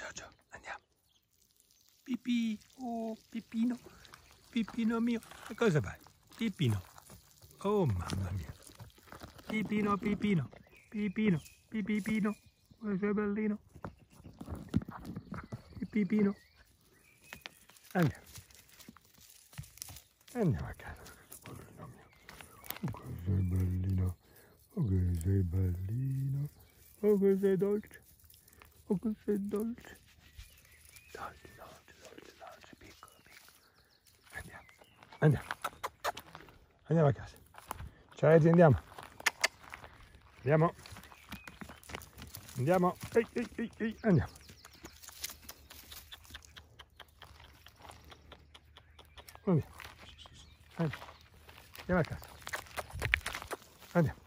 Giorgio, andiamo. Pipì, oh, Pipino, Pipino mio. E cosa fai? Pipino. Oh, mamma mia. Pipino, Pipino, Pipino, Pipino. Come sei bellino. Pipino. Andiamo. Andiamo a casa. Poverino mio. Oh, che sei bellino. Oh, che sei bellino. Oh, che sei dolce. Oh, che sei dolce. Dolce, dolce, dolce, dolce, piccolo, piccolo. Andiamo. Andiamo. Andiamo a casa. Ciao ragazzi, andiamo. Andiamo. Andiamo. Ehi, ehi, ehi, ehi. Andiamo. Andiamo. Andiamo a casa. Andiamo.